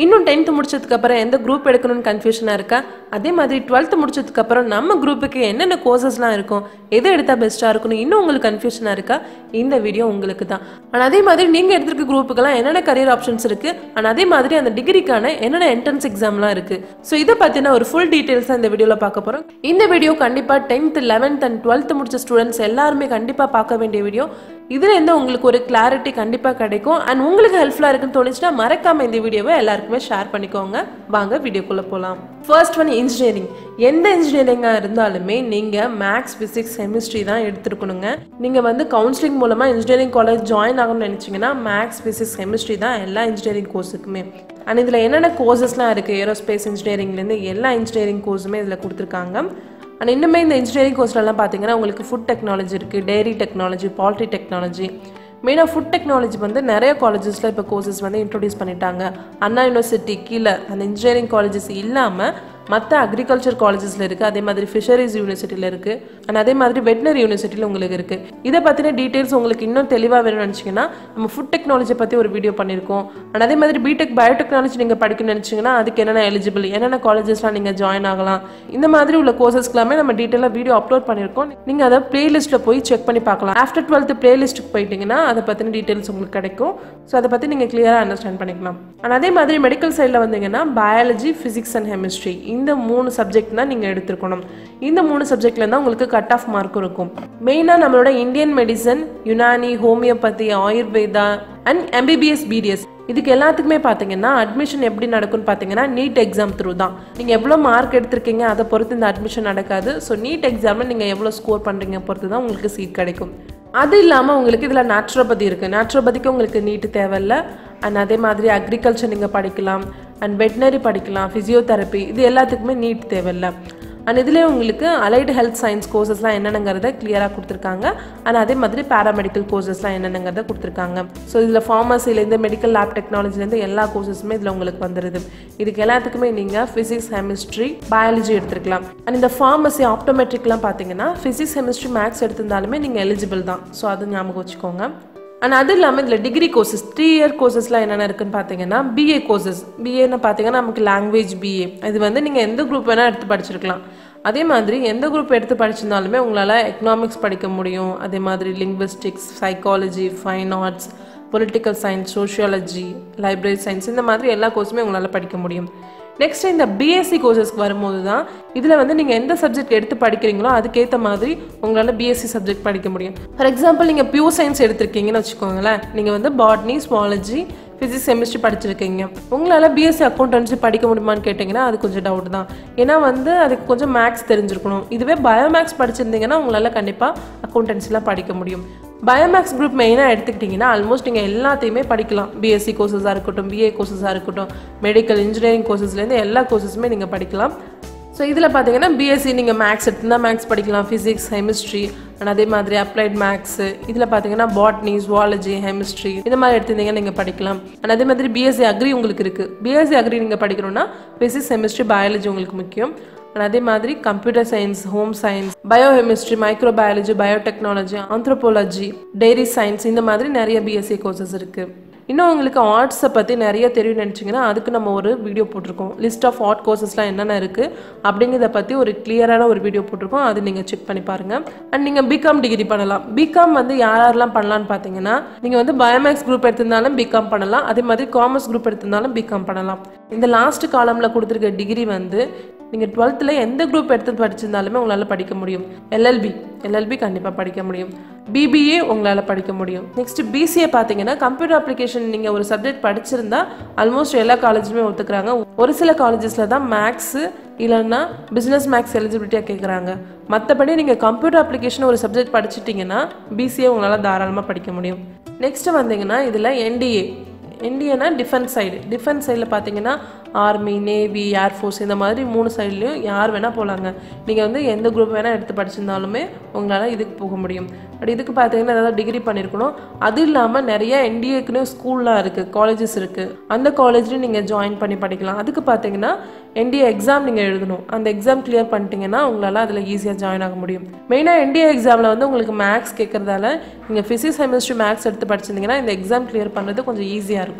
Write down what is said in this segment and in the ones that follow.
இன்னும் 10th முடிச்சதுக்கு அப்புறம் எந்த குரூப் எடுக்கணும்னு கன்ஃபியூஷனா இருக்கா? அதே மாதிரி 12th முடிச்சதுக்கு அப்புறம் நம்ம குரூப்புக்கு என்னென்ன கோர்சஸ்லாம் இருக்கும், எது எடுத்தா பெஸ்ட்டா இருக்கும்னு இன்னும் உங்களுக்கு கன்ஃபியூஷனா இருக்கா? இந்த வீடியோ உங்களுக்கு தான். அண்ட் அதே மாதிரி நீங்க எடுத்துருக்க குரூப்புக்கெல்லாம் என்னென்ன கரியர் ஆப்ஷன்ஸ் இருக்கு, அண்ட் அதே மாதிரி அந்த டிகிரிக்கான என்னென்ன என்ட்ரன்ஸ் எக்ஸாம்லாம் இருக்கு. ஸோ இதை பத்தின ஒரு ஃபுல் டீடைல்ஸாக இந்த வீடியோல பார்க்க போறோம். இந்த வீடியோ கண்டிப்பா 10th 11th அண்ட் 12th முடிச்ச ஸ்டூடெண்ட்ஸ் எல்லாருமே கண்டிப்பா பார்க்க வேண்டிய வீடியோ. இதுல இருந்து உங்களுக்கு ஒரு கிளாரிட்டி கண்டிப்பா கிடைக்கும். அண்ட் உங்களுக்கு ஹெல்ப்ஃபுல்லா இருக்குன்னு தோணுச்சுன்னா மறக்காம இந்த வீடியோவை எல்லாருக்குமே ஷேர் பண்ணிக்கோங்க. வாங்க வீடியோக்குள்ள போலாம். First one engineering. எந்த இன்ஜினியரிங்காக இருந்தாலுமே நீங்கள் மேக்ஸ் ஃபிசிக்ஸ் கெமிஸ்ட்ரி தான் எடுத்துருக்கணுங்க. நீங்கள் வந்து கவுன்சிலிங் மூலமாக இன்ஜினியரிங் காலேஜ் ஜாயின் ஆகணும்னு நினச்சிங்கன்னா மேக்ஸ் ஃபிசிக்ஸ் கெமிஸ்ட்ரி தான் எல்லா இன்ஜினியரிங் கோர்ஸுக்குமே. அண்ட் இதில் என்னென்ன கோர்சஸ்லாம் இருக்குது, ஏரோஸ்பேஸ் இன்ஜினியரிங்லேருந்து எல்லா இன்ஜினியரிங் கோர்ஸுமே இதில் கொடுத்துருக்காங்க. அண்ட் இன்னுமே இந்த இன்ஜினியரிங் கோர்ஸ்லாம் பார்த்தீங்கன்னா உங்களுக்கு ஃபுட் டெக்னாலஜி இருக்குது, டெய்ரி டெக்னாலஜி, பால்ட்ரி டெக்னாலஜி. மெயினாக ஃபுட் டெக்னாலஜி வந்து நிறைய காலேஜஸில் இப்போ கோர்சஸ் வந்து இன்ட்ரடியூஸ் பண்ணிட்டாங்க. அண்ணா யூனிவர்சிட்டி கீழே அந்த இன்ஜினியரிங் காலேஜஸ் இல்லாமல் மற்ற அக்ரிகல்ச்சர் காலேஜஸில் இருக்குது, அதே மாதிரி ஃபிஷரிஸ் யூனிவர்சிட்டியில் இருக்குது, அண்ட் அதே மாதிரி வெட்டினரி யூனிவர்சிட்டியில் உங்களுக்கு இருக்குது. இதை பற்றின டீட்டெயில்ஸ் உங்களுக்கு இன்னும் தெளிவாக வேணும்னு நினச்சிங்கன்னா நம்ம ஃபுட் டெக்னாலஜி பற்றி ஒரு வீடியோ பண்ணியிருக்கோம். அண்ட் அதே மாதிரி பிடெக் பயோடெக்னாலஜி நீங்கள் படிக்கணும்னு நினச்சிங்கன்னா அதுக்கு என்னென்ன எலிஜிபிள், என்னென்ன காலேஜஸ்லாம் நீங்கள் ஜாயின் ஆகலாம், இந்த மாதிரி உள்ள கோர்சஸ்க்கெல்லாமே நம்ம டீட்டெயிலாக வீடியோ அப்லோட் பண்ணியிருக்கோம். நீங்கள் அதை பிளேலிஸ்ட்டில் போய் செக் பண்ணி பார்க்கலாம். ஆஃப்டர் 12th பிளேலிஸ்ட்டுக்கு போயிட்டீங்கன்னா அதை பற்றின டீட்டெயில்ஸ் உங்களுக்கு கிடைக்கும். ஸோ அதை பற்றி நீங்கள் கிளியராக அண்டர்ஸ்டாண்ட் பண்ணிக்கலாம். அண்ட் அதே மாதிரி மெடிக்கல் சைடில் வந்தீங்கன்னா பயாலஜி, ஃபிசிக்ஸ் அண்ட் கெமிஸ்ட்ரி இந்த 3 சப்ஜெக்ட் தான் நீங்கள் எடுத்துருக்கணும். இந்த 3 சப்ஜெக்ட்ல தான் உங்களுக்கு கட் ஆஃப் மார்க் இருக்கும். மெயினாக நம்மளோட Indian medicine, Unani, homeopathy, Ayurveda and MBBS, BDS இதுக்கு எல்லாத்துக்குமே பார்த்தீங்கன்னா அட்மிஷன் எப்படி நடக்கும்னு பார்த்தீங்கன்னா நீட் எக்ஸாம் த்ரூ தான். நீங்கள் எவ்வளோ மார்க் எடுத்திருக்கீங்க அதை பொறுத்து இந்த அட்மிஷன் நடக்காது. ஸோ நீட் எக்ஸாமில் நீங்கள் எவ்வளோ ஸ்கோர் பண்ணுறீங்க பொறுத்து தான் உங்களுக்கு சீட் கிடைக்கும். அது இல்லாமல் உங்களுக்கு இதில் நேச்சுரோபதி இருக்குது. நேச்சுரோபதிக்கு உங்களுக்கு நீட்டு தேவையில்லை. அண்ட் அதே மாதிரி அக்ரிகல்ச்சர் நீங்கள் படிக்கலாம், அண்ட் வெட்டினரி படிக்கலாம், ஃபிசியோதெரப்பி இது எல்லாத்துக்குமே நீட் தேவையில்லை. அண்ட் இதிலே உங்களுக்கு அலைடு ஹெல்த் சயின்ஸ் கோர்சஸ்லாம் என்னென்னங்கிறத கிளியராக கொடுத்துருக்காங்க. அண்ட் அதே மாதிரி பேராமெடிக்கல் கோர்சஸ்லாம் என்னென்னங்கிறத கொடுத்துருக்காங்க. ஸோ இதில் ஃபார்மசிலேருந்து மெடிக்கல் லேப் டெக்னாலஜிலேருந்து எல்லா கோர்சஸுமே இதில் உங்களுக்கு வந்துடுது. இதுக்கு எல்லாத்துக்குமே நீங்கள் ஃபிசிக்ஸ், கெமிஸ்ட்ரி, பயாலஜி எடுத்துருக்கலாம். அண்ட் இந்த ஃபார்மசி, ஆப்டோமெட்ரிக்லாம் பார்த்தீங்கன்னா ஃபிசிக்ஸ், கெமிஸ்ட்ரி, மேக்ஸ் எடுத்திருந்தாலுமே நீங்கள் எலிஜிபிள் தான். ஸோ அது ஞாபகம் வச்சுக்கோங்க. அண்ட் அது இல்லாமல் இதில் டிகிரி கோர்சஸ் 3 இயர் கோர்சஸ்லாம் என்னென்ன இருக்குன்னு பார்த்தீங்கன்னா பிஏ கோர்சஸ். பிஏன்னு பார்த்தீங்கன்னா நமக்கு லாங்குவேஜ் பிஏ. இது வந்து நீங்கள் எந்த குரூப் வேணால் எடுத்து படிச்சிருக்கலாம். அதே மாதிரி எந்த குரூப் எடுத்து படிச்சிருந்தாலுமே உங்களால் எக்கனாமிக்ஸ் படிக்க முடியும். அதே மாதிரி linguistics, psychology, fine arts, political science, sociology, library science இந்த மாதிரி எல்லா கோர்ஸுமே உங்களால் படிக்க முடியும். நெக்ஸ்ட் இந்த பிஎஸ்சி கோர்சஸ்க்கு வரும்போது தான் இதில் வந்து நீங்கள் எந்த சப்ஜெக்ட் எடுத்து படிக்கிறீங்களோ அதுக்கேற்ற மாதிரி உங்களால் பிஎஸ்சி சப்ஜெக்ட் படிக்க முடியும். ஃபார் எக்ஸாம்பிள் நீங்கள் பியூர் சயின்ஸ் எடுத்திருக்கீங்கன்னு வச்சுக்கோங்களேன். நீங்கள் வந்து பாட்னி, சுவாலஜி, ஃபிசிக்ஸ், கெமிஸ்ட்ரி படிச்சிருக்கீங்க. உங்களால் பிஎஸ்சி அக்கௌண்டன்சி படிக்க முடியுமான்னு கேட்டிங்கன்னா அது கொஞ்சம் டவுட் தான். ஏன்னா வந்து அதுக்கு கொஞ்சம் மேக்ஸ் தெரிஞ்சிருக்கணும். இதுவே பயோமேக்ஸ் படிச்சிருந்தீங்கன்னா உங்களால் கண்டிப்பாக அக்கௌண்டன்சிலாம் படிக்க முடியும். பயோமேக்ஸ் குரூப் மெயினாக எடுத்துக்கிட்டிங்கன்னா ஆல்மோஸ்ட் நீங்கள் எல்லாத்தையுமே படிக்கலாம். பிஎஸ்சி கோர்சஸாக இருக்கட்டும், பிஏ கோர்சஸாக இருக்கட்டும், மெடிக்கல் இன்ஜினியரிங் கோர்சஸ்லேருந்து எல்லா கோர்சஸுமே நீங்கள் படிக்கலாம். ஸோ இதில் பார்த்தீங்கன்னா பிஎஸ்சி நீங்கள் மேக்ஸ் எடுத்துருந்தால் மேக்ஸ் படிக்கலாம், ஃபிசிக்ஸ், கெமிஸ்ட்ரி அண்ட் அதே மாதிரி அப்ளைட் மேக்ஸு. இதில் பார்த்தீங்கன்னா பாட்னி, ஜுவாலஜி, கெமிஸ்ட்ரி இந்த மாதிரி எடுத்திருந்தீங்கன்னா நீங்கள் படிக்கலாம். அண்ட் அதே மாதிரி பிஎஸ்சி அக்ரி உங்களுக்கு இருக்குது. பிஎஸ்சி அக்ரி நீங்கள் படிக்கணும்னா ஃபிசிக்ஸ், கெமிஸ்ட்ரி, பயாலஜி உங்களுக்கு முக்கியம். அண்ட் அதே மாதிரி computer science, home science, biochemistry, microbiology, biotechnology, anthropology, dairy science இந்த மாதிரி நிறைய பிஎஸ்சி கோர்சஸ் இருக்குது. இன்னும் உங்களுக்கு ஆர்ட்ஸை பற்றி நிறைய தெரியும் நினச்சிங்கன்னா அதுக்கு நம்ம ஒரு வீடியோ போட்டிருக்கோம். லிஸ்ட் ஆஃப் ஆர்ட் கோர்சஸ்லாம் என்னென்ன இருக்குது அப்படிங்கிறத பற்றி ஒரு கிளியரான ஒரு வீடியோ போட்டிருக்கோம். அது நீங்கள் செக் பண்ணி பாருங்கள். அண்ட் நீங்கள் பிகாம் டிகிரி பண்ணலாம். பிகாம் வந்து யாரெல்லாம் பண்ணலான்னு பார்த்தீங்கன்னா நீங்கள் வந்து பயோமேக்ஸ் குரூப் எடுத்திருந்தாலும் பிகாம் பண்ணலாம். அதே மாதிரி காமர்ஸ் குரூப் எடுத்திருந்தாலும் பிகாம் பண்ணலாம். இந்த லாஸ்ட் காலமில் கொடுத்துருக்க டிகிரி வந்து நீங்கள் 12th எந்த குரூப் எடுத்து படிச்சிருந்தாலுமே உங்களால் படிக்க முடியும். எல்எல்பி கண்டிப்பாக படிக்க முடியும். பிபிஏ உங்களால் படிக்க முடியும். நெக்ஸ்ட் பிசிஏ பார்த்தீங்கன்னா கம்ப்யூட்டர் அப்ளிகேஷன் நீங்கள் ஒரு சப்ஜெக்ட் படிச்சிருந்தா ஆல்மோஸ்ட் எல்லா காலேஜுமே ஒத்துக்கிறாங்க. ஒரு சில காலேஜஸில் தான் மேக்ஸு இல்லைன்னா பிஸ்னஸ் மேக்ஸ் எலிஜிபிலிட்டியாக கேட்குறாங்க. மற்றபடி நீங்கள் கம்ப்யூட்டர் அப்ளிகேஷன் ஒரு சப்ஜெக்ட் படிச்சிட்டிங்கன்னா பிசிஏ உங்களால் தாராளமாக படிக்க முடியும். நெக்ஸ்ட்டு வந்தீங்கன்னா இதில் என்டிஏனா டிஃபென்ஸ் சைடில் பார்த்தீங்கன்னா ஆர்மி, நேவி, ஏர்ஃபோர்ஸ் இந்த மாதிரி 3 சைட்லையும் யார் வேணால் போகலாங்க. நீங்கள் வந்து எந்த குரூப் வேணால் எடுத்து படிச்சிருந்தாலுமே உங்களால் இதுக்கு போக முடியும். பட் இதுக்கு பார்த்தீங்கன்னா ஏதாவது டிகிரி பண்ணியிருக்கணும். அது இல்லாமல் நிறைய என்டிஏக்குன்னு ஸ்கூல்லாம் இருக்குது, காலேஜஸ் இருக்குது. அந்த காலேஜ்லையும் நீங்கள் ஜாயின் பண்ணி படிக்கலாம். அதுக்கு பார்த்தீங்கன்னா என்டிஏ எக்ஸாம் நீங்கள் எழுதணும். அந்த எக்ஸாம் கிளியர் பண்ணிட்டீங்கன்னா உங்களால் அதில் ஈஸியாக ஜாயின் ஆக முடியும். மெயினாக என்டிஏ எக்ஸாமில் வந்து உங்களுக்கு மேக்ஸ் கேட்குறதால நீங்கள் ஃபிசிக்ஸ், கெமிஸ்ட்ரி, மேக்ஸ் எடுத்து படிச்சிருந்தீங்கன்னா இந்த எக்ஸாம் கிளியர் பண்ணுறது கொஞ்சம் ஈஸியாக இருக்கும்.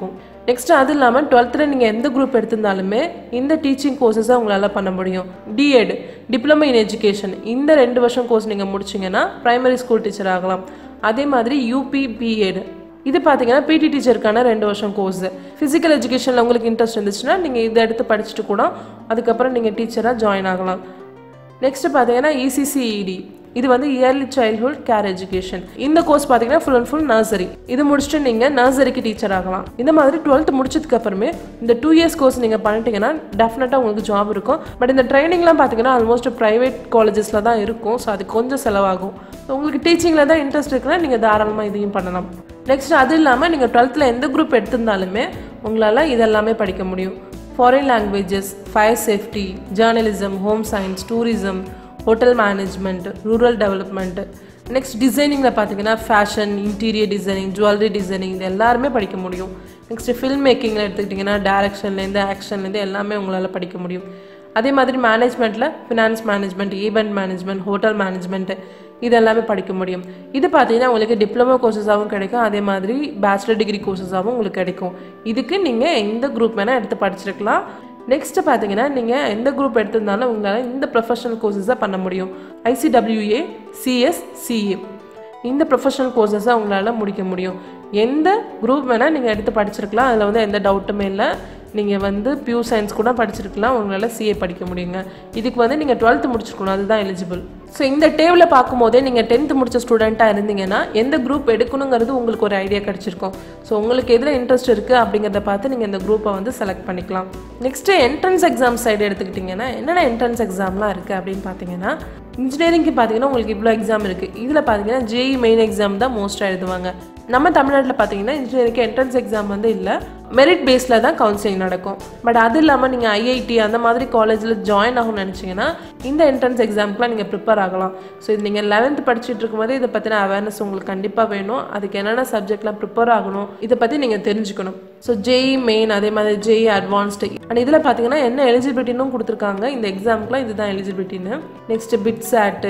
நெக்ஸ்ட் அது இல்லாமல் 12th நீங்கள் எந்த குரூப் எடுத்திருந்தாலுமே இந்த டீச்சிங் கோர்சஸை உங்களால் பண்ண முடியும். டிஎட் டிப்ளமோ இன் எஜுகேஷன் இந்த 2 வருஷம் கோர்ஸ் நீங்கள் முடிச்சிங்கன்னா ப்ரைமரி ஸ்கூல் டீச்சர் ஆகலாம். அதே மாதிரி யூபி பிஎட் இது பார்த்தீங்கன்னா பிடி டீச்சருக்கான 2 வருஷம் கோர்ஸ். ஃபிசிக்கல் எஜுகேஷனில் உங்களுக்கு இன்ட்ரெஸ்ட் இருந்துச்சுன்னா நீங்கள் இதை எடுத்து படிச்சுட்டு கூட அதுக்கப்புறம் நீங்கள் டீச்சராக ஜாயின் ஆகலாம். நெக்ஸ்ட் பார்த்தீங்கன்னா இசிசிஇடி இது வந்து இயர்லி சைல்ட்ஹுட் கேர் எஜுகேஷன். இந்த கோர்ஸ் பார்த்தீங்கன்னா ஃபுல் அண்ட் ஃபுல் நர்சரி. இது முடிச்சுட்டு நீங்கள் நர்சரிக்கு டீச்சர் ஆகலாம். இந்த மாதிரி 12th முடிச்சதுக்கு அப்புறமே இந்த 2 இயர்ஸ் கோர்ஸ் நீங்கள் பண்ணிட்டீங்கன்னா டெஃபினட்டாக உங்களுக்கு ஜாப் இருக்கும். பட் இந்த ட்ரைனிங்லாம் பார்த்தீங்கன்னா ஆல்மோஸ்ட் ப்ரைவேட் காலேஜஸில் தான் இருக்கும். ஸோ அது கொஞ்சம் செலவாகும். உங்களுக்கு டீச்சிங்கில் தான் இன்ட்ரெஸ்ட் இருக்குன்னா நீங்கள் தாராளமாக இதையும் பண்ணலாம். நெக்ஸ்ட் அது இல்லாமல் நீங்கள் 12th எந்த குரூப் எடுத்திருந்தாலுமே உங்களால் இதெல்லாமே படிக்க முடியும். Foreign languages, fire safety, journalism, home science, tourism, hotel management, rural development. Next டிசைனிங்கில் பார்த்தீங்கன்னா fashion, interior designing, jewellery designing இது எல்லாருமே படிக்க முடியும். நெக்ஸ்ட் ஃபில்ம் மேக்கிங்கில் எடுத்துக்கிட்டிங்கன்னா டேரக்ஷன்லேருந்து ஆக்ஷன்லேருந்து எல்லாமே உங்களால் படிக்க முடியும். அதே மாதிரி மேனேஜ்மெண்ட்டில் finance management, event management, hotel management இது எல்லாமே படிக்க முடியும். இது பார்த்தீங்கன்னா உங்களுக்கு டிப்ளமோ கோர்சஸாகவும் கிடைக்கும். அதே மாதிரி பேச்சுலர் டிகிரி கோர்சஸாகவும் உங்களுக்கு கிடைக்கும். இதுக்கு நீங்கள் எந்த குரூப் வேணால் எடுத்து படிச்சிருக்கலாம். நெக்ஸ்ட்டு பார்த்தீங்கன்னா நீங்கள் எந்த குரூப் எடுத்திருந்தாலும் உங்களால் இந்த ப்ரொஃபஷனல் கோர்சஸை பண்ண முடியும். ICWA, CS, CA இந்த ப்ரொஃபஷனல் கோர்சஸை உங்களால் முடிக்க முடியும். எந்த குரூப் வேணால் நீங்கள் எடுத்து படிச்சிருக்கலாம். அதில் வந்து எந்த டவுட்டுமே இல்லை. நீங்கள் வந்து பியூர் சயின்ஸ் கூட படிச்சிருக்கலாம். உங்களால் CA படிக்க முடியுங்க. இதுக்கு வந்து நீங்கள் 12th முடிச்சிருக்கணும். அதுதான் எலிஜிபிள். ஸோ இந்த டேபிளை பார்க்கும்போதே நீங்கள் 10th முடிச்ச ஸ்டூடெண்ட்டாக இருந்தீங்கன்னா எந்த குரூப் எடுக்கணுங்கிறது உங்களுக்கு ஒரு ஐடியா கிடச்சிருக்கும். ஸோ உங்களுக்கு எதில் இன்ட்ரெஸ்ட் இருக்குது அப்படிங்கிறத பார்த்து நீங்கள் இந்த குரூப்பை வந்து செலக்ட் பண்ணிக்கலாம். நெக்ஸ்ட்டு என்ட்ரன்ஸ் எக்ஸாம் சைடு எடுத்துக்கிட்டிங்கன்னா என்னென்ன என்ட்ரன்ஸ் எக்ஸாம்லாம் இருக்குது அப்படின்னு பார்த்தீங்கன்னா இன்ஜினியரிங்க்கு பார்த்தீங்கன்னா உங்களுக்கு இவ்வளோ எக்ஸாம் இருக்குது. இதில் பார்த்தீங்கன்னா JEE மெயின் எக்ஸாம் தான் மோஸ்ட்டாக எழுதுவாங்க. நம்ம தமிழ்நாட்டில் பார்த்தீங்கன்னா இன்ஜினியரிங்க்கு என்ட்ரன்ஸ் எக்ஸாம் வந்து இல்லை, மெரிட் பேஸில் தான் கவுன்சிலிங் நடக்கும். பட் அது இல்லாமல் நீங்கள் IIT அந்த மாதிரி காலேஜில் ஜாயின் ஆகணும்னு நினச்சிங்கன்னா இந்த என்ட்ரன்ஸ் எக்ஸாமுக்குலாம் நீங்கள் ப்ரிப்பேர் ஆகலாம். ஸோ இது நீங்கள் 11th படிச்சுட்டு இருக்கும்போதே இதை பற்றின அவேர்னஸ் உங்களுக்கு கண்டிப்பாக வேணும். அதுக்கு என்னென்ன சப்ஜெக்ட்லாம் ப்ரிப்பேர் ஆகணும் இதை பற்றி நீங்கள் தெரிஞ்சுக்கணும். ஸோ JEE மெயின் அதே மாதிரி JEE அட்வான்ஸ்டு அண்ட் இதில் பார்த்தீங்கன்னா என்ன எலிஜிபிலிட்டின்னு கொடுத்துருக்காங்க. இந்த எக்ஸாமுக்குலாம் இதுதான் எலிஜிபிலிட்டின்னு. நெக்ஸ்ட் BITSAT,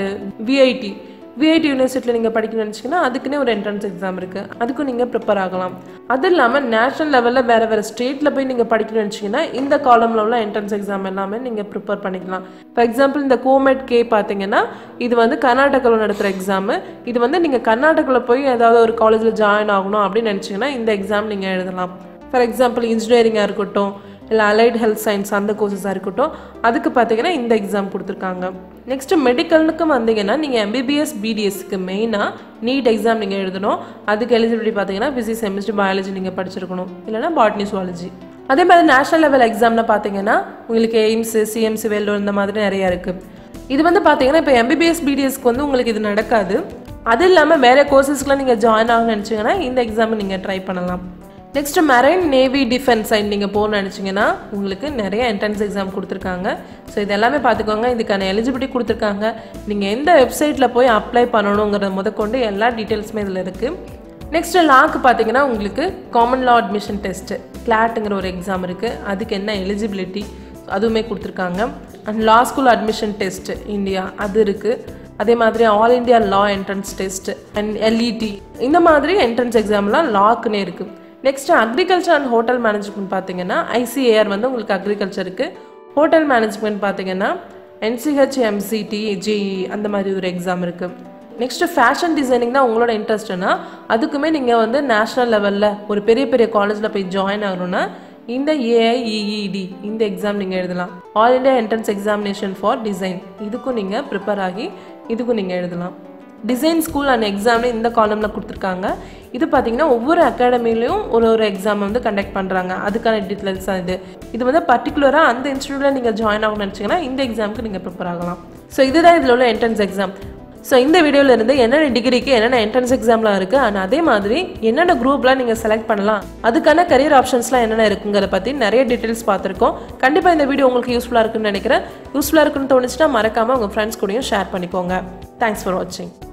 VIT யூனிவர்சிட்டியில் நீங்கள் படிக்கணும்னு நினச்சிங்கன்னா அதுக்குன்னே ஒரு என்ட்ரன்ஸ் எக்ஸாம் இருக்குது. அதுக்கும் நீங்கள் ப்ரிப்பேர் ஆகலாம். அது இல்லாமல் நேஷனல் லெவலில் வேறு ஸ்டேட்டில் போய் நீங்கள் படிக்கணும்னு நினச்சிங்கன்னா இந்த காலமில் உள்ள என்ட்ரன்ஸ் எக்ஸாம் எல்லாமே நீங்கள் ப்ரிப்பேர் பண்ணிக்கலாம். ஃபார் எக்ஸாம்பிள் இந்த COMET-K பார்த்தீங்கன்னா இது வந்து கர்நாடகாவில் நடத்துகிற எக்ஸாமு. இது வந்து நீங்கள் கர்நாடகாவில் போய் ஏதாவது ஒரு காலேஜில் ஜாயின் ஆகணும் அப்படின்னு நினச்சிங்கன்னா இந்த எக்ஸாம் நீங்கள் எழுதலாம். ஃபார் எக்ஸாம்பிள் இன்ஜினியரிங்காக இருக்கட்டும் இல்லை அலைட் ஹெல்த் சயின்ஸ் அந்த கோர்சஸாக இருக்கட்டும் அதுக்கு பார்த்தீங்கன்னா இந்த எக்ஸாம் கொடுத்துருக்காங்க. நெக்ஸ்ட்டு மெடிக்கலுக்கு வந்தீங்கன்னா நீங்கள் MBBS BDSக்கு மெயினாக நீட் எக்ஸாம் நீங்கள் எழுதணும். அதுக்கு எலிஜிபிலிட்டி பார்த்தீங்கன்னா ஃபிசிக்ஸ், கெமிஸ்ட்ரி, பயாலஜி நீங்கள் படிச்சிருக்கணும். இல்லைனா பாட்னி, சுவாலஜி. அதே மாதிரி நேஷனல் லெவல் எக்ஸாம்னு பார்த்தீங்கன்னா உங்களுக்கு எய்ம்ஸ், CMC, வெல்லூர் இந்த மாதிரி நிறையா இருக்குது. இது வந்து பார்த்தீங்கன்னா இப்போ MBBS BDSக்கு வந்து உங்களுக்கு இது நடக்காது. அது இல்லாமல் வேறு கோர்சஸ்க்குலாம் நீங்கள் ஜாயின் ஆகணும்னு நினச்சிங்கன்னா இந்த எக்ஸாமை நீங்கள் ட்ரை பண்ணலாம். Next marine, navy, defence side நீங்கள் போகணும்னு நினச்சிங்கன்னா உங்களுக்கு நிறைய என்ட்ரன்ஸ் எக்ஸாம் கொடுத்துருக்காங்க. ஸோ இது எல்லாமே பார்த்துக்கோங்க. இதுக்கான எலிஜிபிலிட்டி கொடுத்துருக்காங்க. நீங்கள் எந்த வெப்சைட்டில் போய் அப்ளை பண்ணணுங்கிறத முதற்கொண்டு எல்லா டீட்டெயில்ஸுமே இதில் இருக்குது. நெக்ஸ்ட் லாக்கு பார்த்தீங்கன்னா உங்களுக்கு காமன் லா அட்மிஷன் டெஸ்ட்டு கிளாட்டுங்கிற ஒரு எக்ஸாம் இருக்குது. அதுக்கு என்ன எலிஜிபிலிட்டி அதுவுமே கொடுத்துருக்காங்க. And law school admission test India அது இருக்குது. அதே மாதிரி all India law entrance test and LET இந்த மாதிரி என்ட்ரன்ஸ் எக்ஸாம்லாம் லாக்குன்னே இருக்குது. Next agriculture and hotel management பார்த்தீங்கன்னா ICAR வந்து உங்களுக்கு அக்ரிகல்ச்சருக்கு, ஹோட்டல் மேனேஜ்மெண்ட் பார்த்தீங்கன்னா NCH, MCT, JEE அந்த மாதிரி ஒரு எக்ஸாம் இருக்குது. நெக்ஸ்ட்டு ஃபேஷன் டிசைனிங் தான் உங்களோட இன்ட்ரெஸ்ட்னா அதுக்குமே நீங்கள் வந்து நேஷ்னல் லெவலில் ஒரு பெரிய பெரிய காலேஜில் போய் ஜாயின் ஆகணும்னா இந்த AIEED இந்த எக்ஸாம் நீங்கள் எழுதலாம். All India entrance examination for design இதுக்கும் நீங்கள் ப்ரிப்பேர் ஆகி இதுக்கும் நீங்கள் எழுதலாம். டிசைன் ஸ்கூல் அண்ட் எக்ஸாம்னு இந்த காலமில் கொடுத்துருக்காங்க. இது பார்த்தீங்கன்னா ஒவ்வொரு அகாடமிலையும் ஒரு எக்ஸாம் வந்து கண்டக்ட் பண்ணுறாங்க. அதுக்கான டீட்டெயில்ஸ் தான் இது வந்து பர்டிகுலராக அந்த இன்ஸ்டியூட்டில் நீங்கள் ஜாயின் ஆகணும்னு நினச்சிங்கன்னா இந்த எக்ஸாமுக்கு நீங்கள் ப்ரிப்பேர் ஆகலாம். ஸோ இதுதான் இதில் உள்ள என்ட்ரன்ஸ் எக்ஸாம். ஸோ இந்த வீடியோவில் இருந்து என்னென்ன டிகிரிக்கு என்னென்ன என்ட்ரன்ஸ் எக்ஸாம்லாம் இருக்குது அண்ட் அதே மாதிரி என்னென்ன குரூப்லாம் நீங்கள் செலக்ட் பண்ணலாம் அதுக்கான கரியர் ஆப்ஷன்ஸ்லாம் என்னென்ன இருக்குங்கிறத பற்றி நிறைய டீட்டெயில்ஸ் பார்த்துருக்கோம். கண்டிப்பாக இந்த வீடியோ உங்களுக்கு யூஸ்ஃபுல்லாக இருக்குன்னு நினைக்கிறேன். யூஸ்ஃபுல்லாக இருக்குன்னு தோணுச்சுன்னா மறக்காமல் உங்கள் ஃப்ரெண்ட்ஸ் கூடயும் ஷேர் பண்ணிக்கோங்க. தேங்க்ஸ் ஃபார் வாட்சிங்.